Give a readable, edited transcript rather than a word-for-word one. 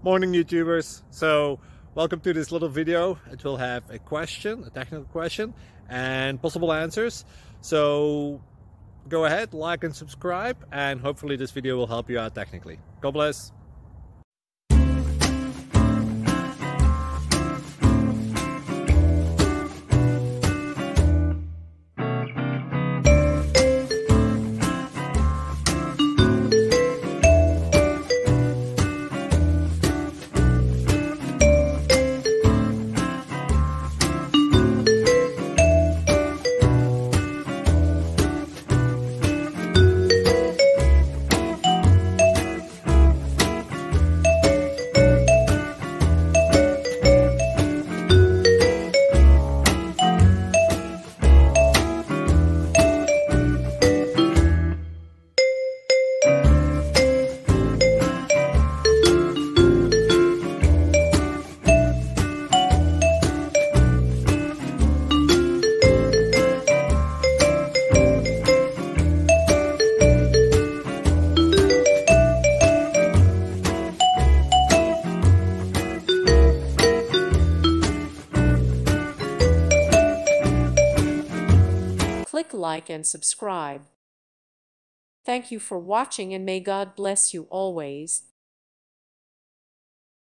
Morning YouTubers. So welcome to this little video. It will have a question, a technical question, and possible answers. So go ahead, like and subscribe, and hopefully this video will help you out technically. God bless. Click like and subscribe. Thank you for watching and may God bless you always.